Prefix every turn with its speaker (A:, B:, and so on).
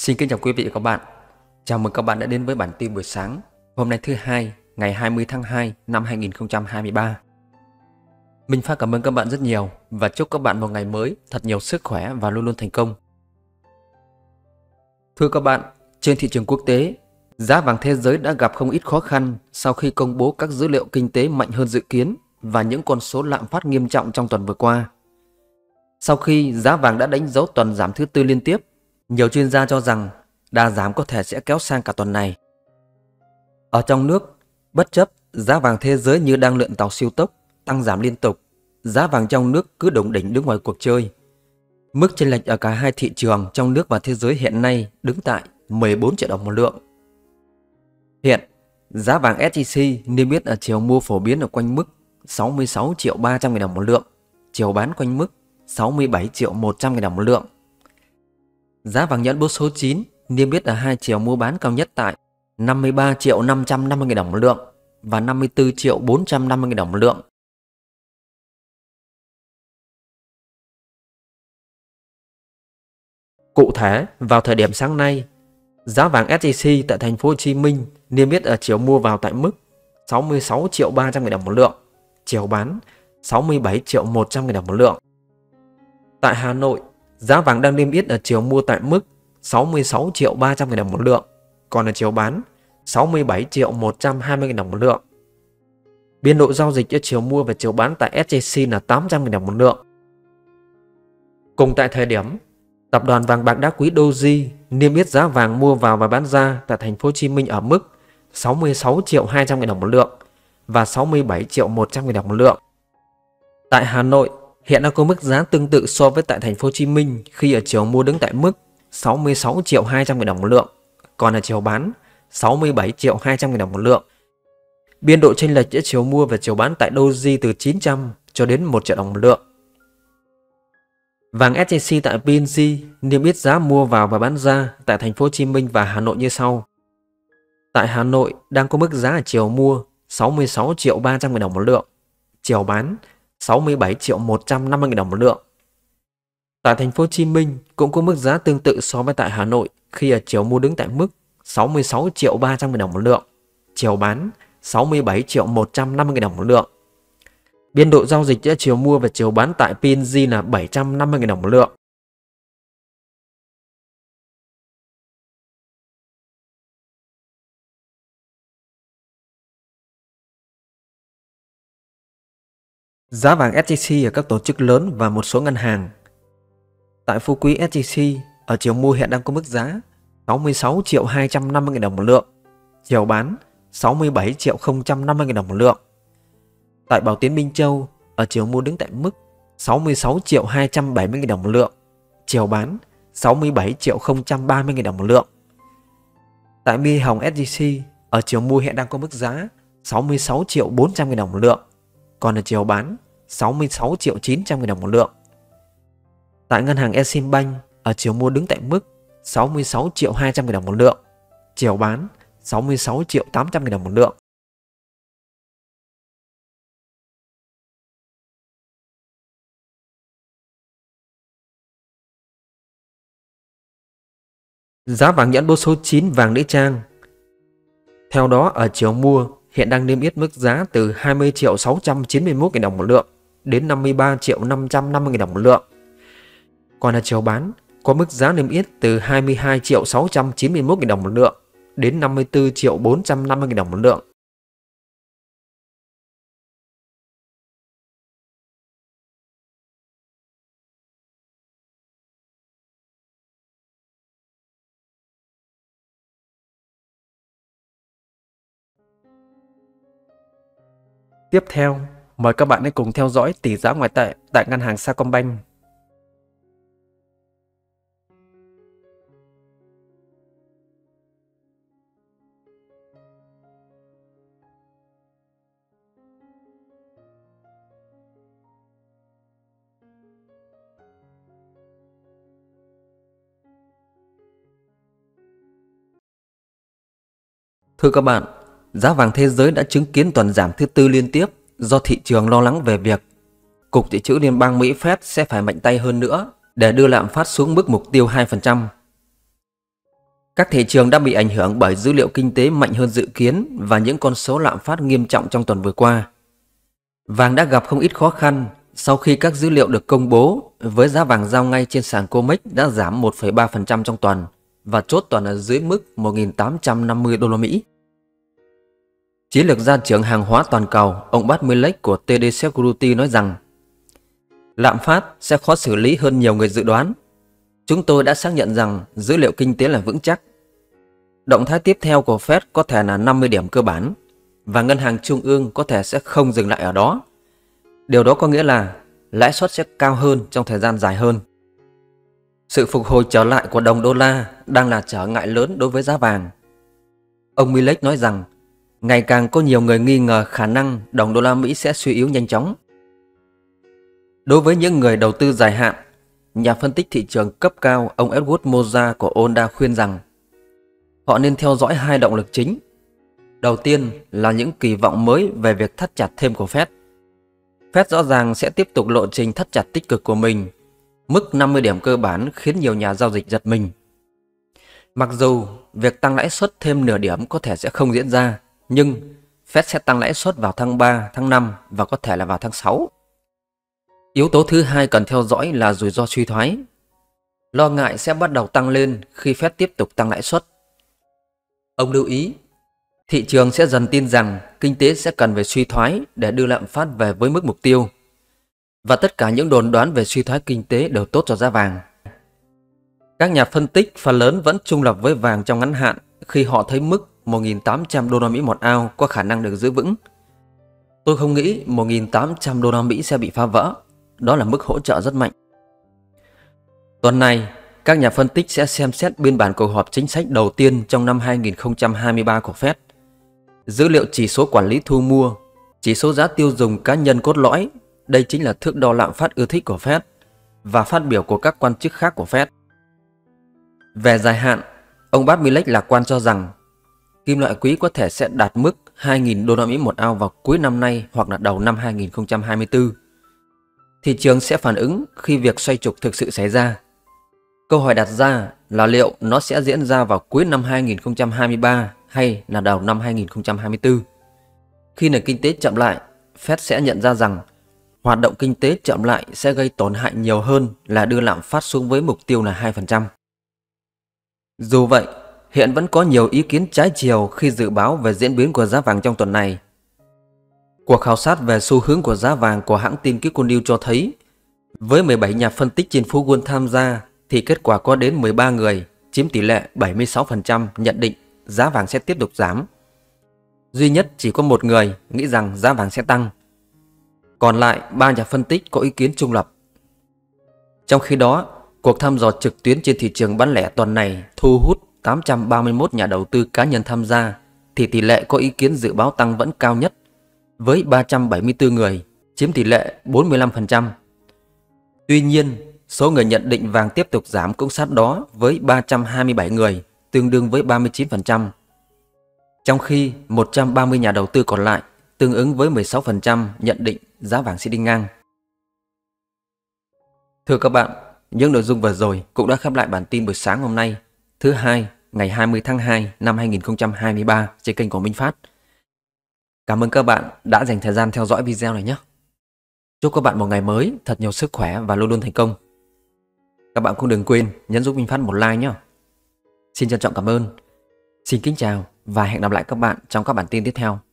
A: Xin kính chào quý vị và các bạn. Chào mừng các bạn đã đến với bản tin buổi sáng hôm nay thứ hai, ngày 20 tháng 2 năm 2023. Mình Phát cảm ơn các bạn rất nhiều và chúc các bạn một ngày mới thật nhiều sức khỏe và luôn luôn thành công. Thưa các bạn, trên thị trường quốc tế, giá vàng thế giới đã gặp không ít khó khăn sau khi công bố các dữ liệu kinh tế mạnh hơn dự kiến và những con số lạm phát nghiêm trọng trong tuần vừa qua. Sau khi giá vàng đã đánh dấu tuần giảm thứ tư liên tiếp, nhiều chuyên gia cho rằng đà giảm có thể sẽ kéo sang cả tuần này. Ở trong nước, bất chấp giá vàng thế giới như đang lượn tàu siêu tốc, tăng giảm liên tục, giá vàng trong nước cứ đủng đỉnh đứng ngoài cuộc chơi. Mức chênh lệch ở cả hai thị trường trong nước và thế giới hiện nay đứng tại 14 triệu đồng một lượng. Hiện, giá vàng SJC niêm yết ở chiều mua phổ biến ở quanh mức 66 triệu 300 nghìn đồng một lượng, chiều bán quanh mức 67 triệu 100 nghìn đồng một lượng. Giá vàng nhẫn bút số 9 niêm yết ở hai chiều mua bán cao nhất tại 53 triệu 550 nghìn đồng một lượng và 54 triệu 450 nghìn đồng một lượng. Cụ thể, vào thời điểm sáng nay, giá vàng SJC tại thành phố Hồ Chí Minh niêm yết ở chiều mua vào tại mức 66 triệu 300 nghìn đồng một lượng, chiều bán 67 triệu 100 nghìn đồng một lượng. Tại Hà Nội, giá vàng đang niêm yết ở chiều mua tại mức 66 triệu 300 nghìn đồng một lượng, còn ở chiều bán 67 triệu 120 nghìn đồng một lượng. Biên độ giao dịch ở chiều mua và chiều bán tại SJC là 800 nghìn đồng một lượng. Cùng tại thời điểm, tập đoàn vàng bạc đá quý Doji niêm yết giá vàng mua vào và bán ra tại thành phố Hồ Chí Minh ở mức 66 triệu 200 nghìn đồng một lượng và 67 triệu 100 nghìn đồng một lượng. Tại Hà Nội, hiện đang có mức giá tương tự so với tại thành phố Hồ Chí Minh khi ở chiều mua đứng tại mức 66 triệu 200 nghìn đồng một lượng, còn ở chiều bán 67 triệu 200 nghìn đồng một lượng. Biên độ chênh lệch giữa chiều mua và chiều bán tại Doji từ 900 cho đến 1 triệu đồng một lượng. Vàng SJC tại PNG niêm yết giá mua vào và bán ra tại thành phố Hồ Chí Minh và Hà Nội như sau. Tại Hà Nội đang có mức giá ở chiều mua 66 triệu 300 nghìn đồng một lượng, chiều bán 67 triệu 150 nghìn đồng một lượng. Tại thành phố Hồ Chí Minh cũng có mức giá tương tự so với tại Hà Nội khi ở chiều mua đứng tại mức 66 triệu 300 nghìn đồng một lượng, chiều bán 67 triệu 150 nghìn đồng một lượng. Biên độ giao dịch giữa chiều mua và chiều bán tại PNG là 750 nghìn đồng một lượng. Giá vàng SJC ở các tổ chức lớn và một số ngân hàng. Tại phú quý SJC, ở chiều mua hiện đang có mức giá 66 triệu 250 nghìn đồng một lượng, chiều bán 67 triệu 050 nghìn đồng một lượng. Tại Bảo Tín Minh Châu, ở chiều mua đứng tại mức 66 triệu 270 nghìn đồng một lượng, chiều bán 67 triệu 030 nghìn đồng một lượng. Tại My Hồng SJC, ở chiều mua hiện đang có mức giá 66 triệu 400 nghìn đồng một lượng, còn ở chiều bán 66 triệu 900 nghìn đồng một lượng. Tại ngân hàng Eximbank, ở chiều mua đứng tại mức 66 triệu 200 nghìn đồng một lượng, chiều bán 66 triệu 800 nghìn đồng một lượng. Giá vàng nhẫn bút số 9 vàng nữ trang. Theo đó, ở chiều mua hiện đang niêm yết mức giá từ 20 triệu 691 nghìn đồng một lượng đến 53 triệu 550 nghìn đồng một lượng. Còn ở chiều bán có mức giá niêm yết từ 22 triệu 691 nghìn đồng một lượng đến 54 triệu 450 nghìn đồng một lượng. Tiếp theo, mời các bạn hãy cùng theo dõi tỷ giá ngoại tệ tại ngân hàng Sacombank. Thưa các bạn, giá vàng thế giới đã chứng kiến tuần giảm thứ tư liên tiếp do thị trường lo lắng về việc Cục Dự trữ Liên bang Mỹ Fed sẽ phải mạnh tay hơn nữa để đưa lạm phát xuống mức mục tiêu 2%. Các thị trường đã bị ảnh hưởng bởi dữ liệu kinh tế mạnh hơn dự kiến và những con số lạm phát nghiêm trọng trong tuần vừa qua. Vàng đã gặp không ít khó khăn sau khi các dữ liệu được công bố, với giá vàng giao ngay trên sàn COMEX đã giảm 1,3% trong tuần và chốt tuần ở dưới mức 1.850 đô la Mỹ. Chiến lược gia trưởng hàng hóa toàn cầu, ông Bart Millett của TD Security nói rằng lạm phát sẽ khó xử lý hơn nhiều người dự đoán. Chúng tôi đã xác nhận rằng dữ liệu kinh tế là vững chắc. Động thái tiếp theo của Fed có thể là 50 điểm cơ bản và ngân hàng trung ương có thể sẽ không dừng lại ở đó. Điều đó có nghĩa là lãi suất sẽ cao hơn trong thời gian dài hơn. Sự phục hồi trở lại của đồng đô la đang là trở ngại lớn đối với giá vàng. Ông Millett nói rằng ngày càng có nhiều người nghi ngờ khả năng đồng đô la Mỹ sẽ suy yếu nhanh chóng. Đối với những người đầu tư dài hạn, nhà phân tích thị trường cấp cao ông Edward Moza của Onda khuyên rằng họ nên theo dõi hai động lực chính. Đầu tiên là những kỳ vọng mới về việc thắt chặt thêm của Fed. Fed rõ ràng sẽ tiếp tục lộ trình thắt chặt tích cực của mình. Mức 50 điểm cơ bản khiến nhiều nhà giao dịch giật mình. Mặc dù việc tăng lãi suất thêm nửa điểm có thể sẽ không diễn ra, nhưng Fed sẽ tăng lãi suất vào tháng 3, tháng 5 và có thể là vào tháng 6. Yếu tố thứ hai cần theo dõi là rủi ro suy thoái. Lo ngại sẽ bắt đầu tăng lên khi Fed tiếp tục tăng lãi suất. Ông lưu ý, thị trường sẽ dần tin rằng kinh tế sẽ cần phải suy thoái để đưa lạm phát về với mức mục tiêu. Và tất cả những đồn đoán về suy thoái kinh tế đều tốt cho giá vàng. Các nhà phân tích phần lớn vẫn trung lập với vàng trong ngắn hạn khi họ thấy mức 1.800 đô la Mỹ một ounce có khả năng được giữ vững. Tôi không nghĩ 1.800 đô la Mỹ sẽ bị phá vỡ. Đó là mức hỗ trợ rất mạnh. Tuần này, các nhà phân tích sẽ xem xét biên bản cuộc họp chính sách đầu tiên trong năm 2023 của Fed. Dữ liệu chỉ số quản lý thu mua, chỉ số giá tiêu dùng cá nhân cốt lõi, đây chính là thước đo lạm phát ưa thích của Fed, và phát biểu của các quan chức khác của Fed. Về dài hạn, ông Bart Millett lạc quan cho rằng kim loại quý có thể sẽ đạt mức 2.000 đô la Mỹ một ounce vào cuối năm nay hoặc là đầu năm 2024. Thị trường sẽ phản ứng khi việc xoay trục thực sự xảy ra. Câu hỏi đặt ra là liệu nó sẽ diễn ra vào cuối năm 2023 hay là đầu năm 2024. Khi nền kinh tế chậm lại, Fed sẽ nhận ra rằng hoạt động kinh tế chậm lại sẽ gây tổn hại nhiều hơn là đưa lạm phát xuống với mục tiêu là 2%. Dù vậy, hiện vẫn có nhiều ý kiến trái chiều khi dự báo về diễn biến của giá vàng trong tuần này. Cuộc khảo sát về xu hướng của giá vàng của hãng tin Kikko News cho thấy, với 17 nhà phân tích trên phố Wall tham gia, thì kết quả có đến 13 người, chiếm tỷ lệ 76% nhận định giá vàng sẽ tiếp tục giảm. Duy nhất chỉ có một người nghĩ rằng giá vàng sẽ tăng. Còn lại 3 nhà phân tích có ý kiến trung lập. Trong khi đó, cuộc thăm dò trực tuyến trên thị trường bán lẻ tuần này thu hút 831 nhà đầu tư cá nhân tham gia, thì tỷ lệ có ý kiến dự báo tăng vẫn cao nhất, với 374 người, chiếm tỷ lệ 45%. Tuy nhiên, số người nhận định vàng tiếp tục giảm cũng sát đó với 327 người, tương đương với 39%. Trong khi 130 nhà đầu tư còn lại, tương ứng với 16% nhận định giá vàng sẽ đi ngang. Thưa các bạn, những nội dung vừa rồi cũng đã khép lại bản tin buổi sáng hôm nay, thứ Hai, ngày 20 tháng 2 năm 2023 trên kênh của Minh Phát. Cảm ơn các bạn đã dành thời gian theo dõi video này nhé. Chúc các bạn một ngày mới thật nhiều sức khỏe và luôn luôn thành công. Các bạn cũng đừng quên nhấn giúp Minh Phát một like nhé. Xin trân trọng cảm ơn. Xin kính chào và hẹn gặp lại các bạn trong các bản tin tiếp theo.